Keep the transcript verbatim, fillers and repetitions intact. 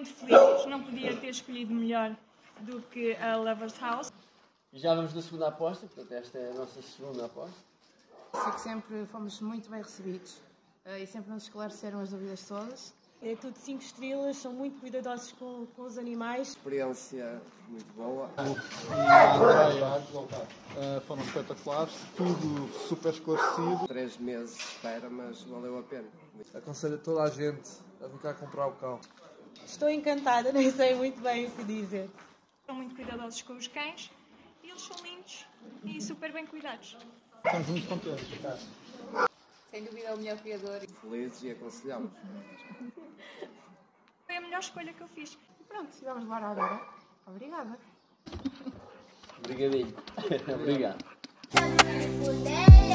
muito felizes. Não podia ter escolhido melhor do que a Lovers House. E já vamos na segunda aposta, portanto esta é a nossa segunda aposta. Sei que sempre fomos muito bem recebidos e sempre nos esclareceram as dúvidas todas. É tudo cinco estrelas, são muito cuidadosos com, com os animais. Experiência muito boa. Uh, foram espetaculares, tudo super esclarecido. Três meses de espera, mas valeu a pena. Aconselho a toda a gente a vir cá comprar o cão. Estou encantada, nem sei muito bem o que dizer. São muito cuidadosos com os cães e eles são lindos e super bem cuidados. Estamos muito contentes. Sem dúvida é o melhor criador. Felizes e aconselhamos. Foi a melhor escolha que eu fiz. E pronto, vamos embora agora. Obrigada. Obrigadinho. Obrigado.